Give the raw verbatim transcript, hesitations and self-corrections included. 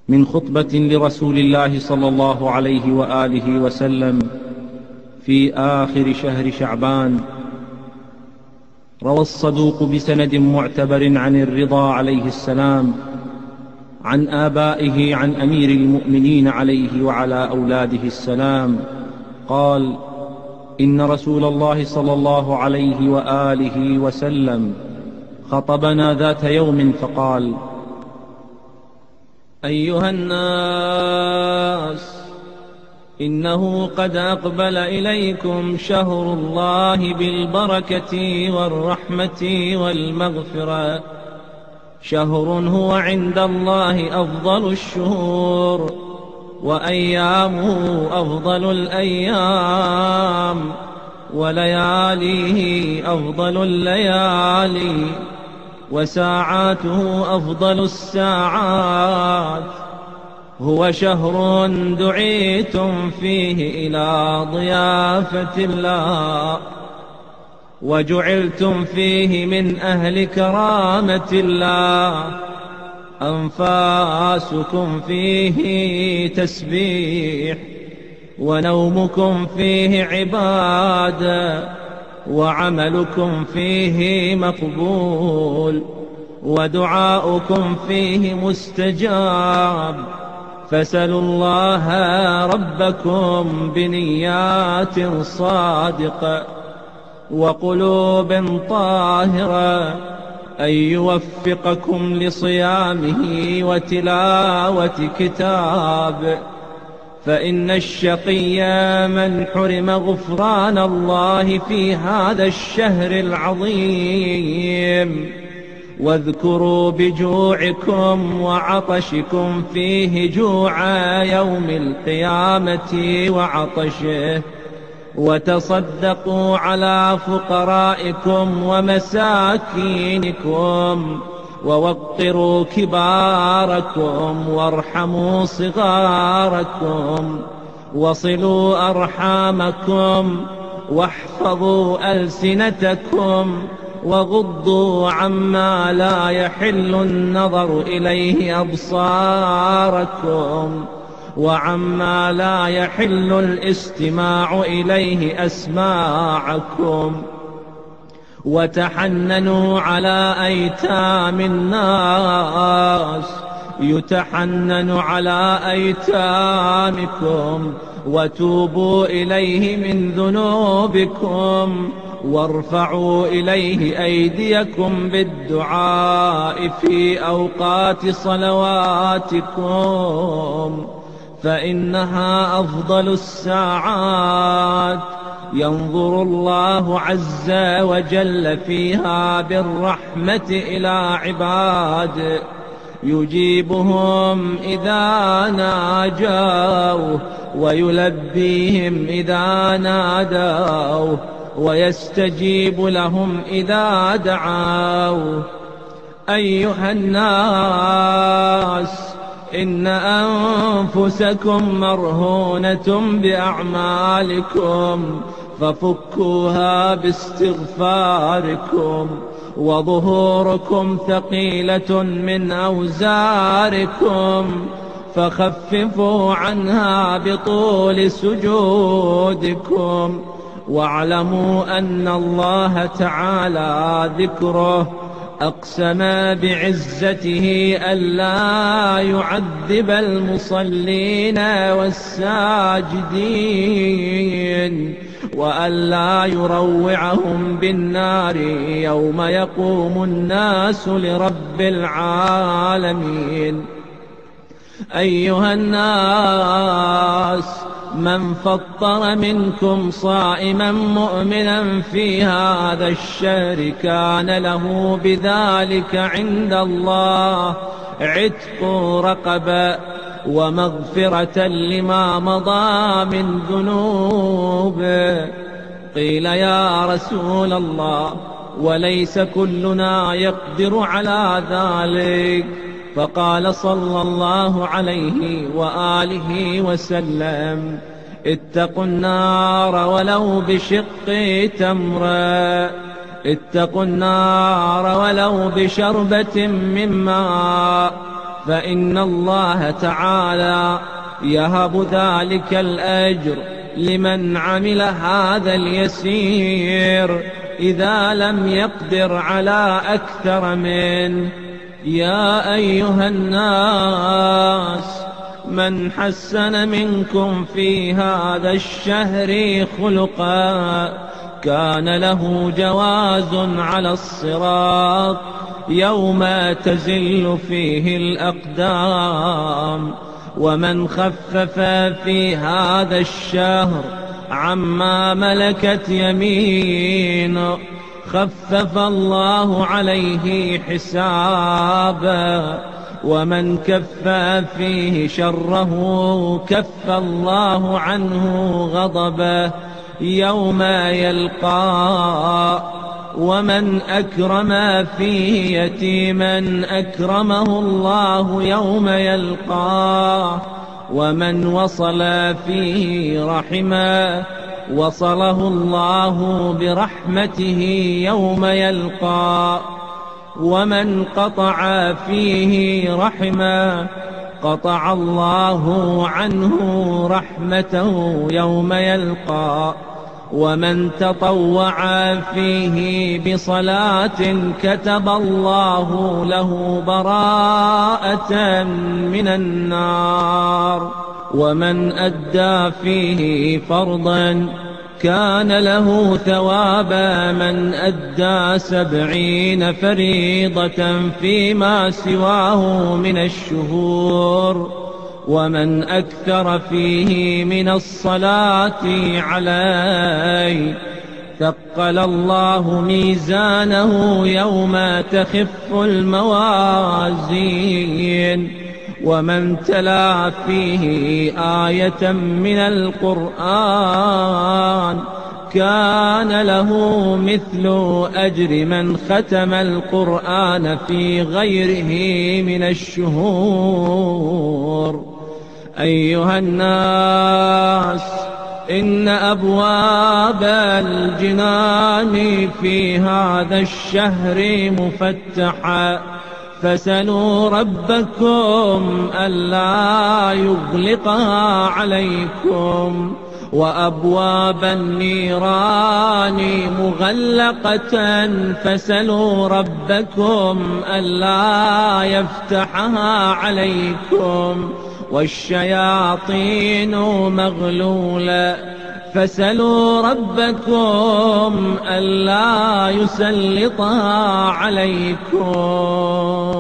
من خطبة لرسول الله صلى الله عليه وآله وسلم في آخر شهر شعبان. روى الصدوق بسند معتبر عن الرضا عليه السلام عن آبائه عن أمير المؤمنين عليه وعلى أولاده السلام قال: إن رسول الله صلى الله عليه وآله وسلم خطبنا ذات يوم فقال: أيها الناس، إنه قد أقبل إليكم شهر الله بالبركة والرحمة والمغفرة، شهر هو عند الله أفضل الشهور، وأيامه أفضل الأيام، ولياليه أفضل الليالي، وساعاته أفضل الساعات. هو شهر دعيتم فيه إلى ضيافة الله، وجعلتم فيه من أهل كرامة الله. أنفاسكم فيه تسبيح، ونومكم فيه عبادة، وعملكم فيه مقبول، ودعاؤكم فيه مستجاب. فاسألوا الله ربكم بنيات صادقة وقلوب طاهرة أن يوفقكم لصيامه وتلاوة كتاب، فإن الشقي من حرم غفران الله في هذا الشهر العظيم. واذكروا بجوعكم وعطشكم فيه جوع يوم القيامة وعطشه، وتصدقوا على فقرائكم ومساكينكم، ووقروا كباركم وارحموا صغاركم، وصلوا أرحامكم، واحفظوا ألسنتكم، وغضوا عما لا يحل النظر إليه أبصاركم، وعما لا يحل الاستماع إليه أسماعكم، وتحننوا على أيتام الناس يتحنن على أيتامكم، وتوبوا إليه من ذنوبكم، وارفعوا إليه أيديكم بالدعاء في أوقات صلواتكم، فإنها أفضل الساعات. ينظر الله عز وجل فيها بالرحمة إلى عباده، يجيبهم إذا ناجوه، ويلبيهم إذا نادوه، ويستجيب لهم إذا دعوه. أيها الناس، إن أنفسكم مرهونة بأعمالكم، ففكوها باستغفاركم، وظهوركم ثقيلة من أوزاركم، فخففوا عنها بطول سجودكم. واعلموا أن الله تعالى ذكره أقسم بعزته ألا يعذب المصلين والساجدين، وألا يروعهم بالنار يوم يقوم الناس لرب العالمين. أيها الناس، من فطر منكم صائما مؤمنا في هذا الشهر كان له بذلك عند الله عتق رقبة، ومغفرة لما مضى من ذنوبه. قيل: يا رسول الله، وليس كلنا يقدر على ذلك؟ فقال صلى الله عليه وآله وسلم: اتقوا النار ولو بشق تمرة، اتقوا النار ولو بشربة من ماء، فإن الله تعالى يهب ذلك الأجر لمن عمل هذا اليسير إذا لم يقدر على أكثر منه. يا أيها الناس، من حسن منكم في هذا الشهر خلقا كان له جواز على الصراط يوم تزل فيه الأقدام. ومن خفف في هذا الشهر عما ملكت يمينه خفف الله عليه حسابا، ومن كف فيه شره كف الله عنه غضبه يوم يلقاه. ومن أكرم فيه يتيما أكرمه الله يوم يلقاه، ومن وصل فيه رحمه وصله الله برحمته يوم يلقاه، ومن قطع فيه رحمه قطع الله عنه رحمته يوم يلقاه، ومن تطوع فيه بصلاة كتب الله له براءة من النار، ومن أدى فيه فرضا كان له ثواب من أدى سبعين فريضة فيما سواه من الشهور. ومن أكثر فيه من الصلاة عليه ثقل الله ميزانه يوم تخف الموازين. ومن تلا فيه آية من القرآن كان له مثل أجر من ختم القرآن في غيره من الشهور. أيها الناس، إن أبواب الجنان في هذا الشهر مفتحة، فسلوا ربكم ألا يغلقها عليكم، وأبواب النيران مغلقة، فسلوا ربكم ألا يفتحها عليكم، والشياطين مغلولة، فسلوا ربكم ألا يسلطها عليكم.